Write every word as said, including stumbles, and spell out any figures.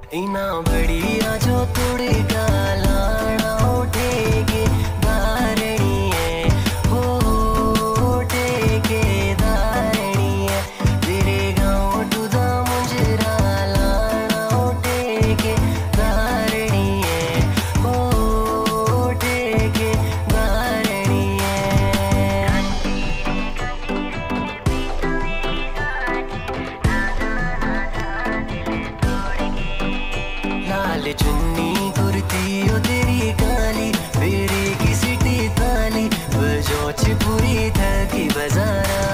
इना बढ़िया जो तुड़ी का लाना उठे के धारणी है, हो उठे के धारणी है। तेरे गाँव टूदा मुंजरा लाना उठे के धारणी है, हो उठे के धारणी है। लाल चुन्नी कुर्ती ओ तेरी काली, फेरे की सीटी ताली बजो छिपुरी थकी बजारा।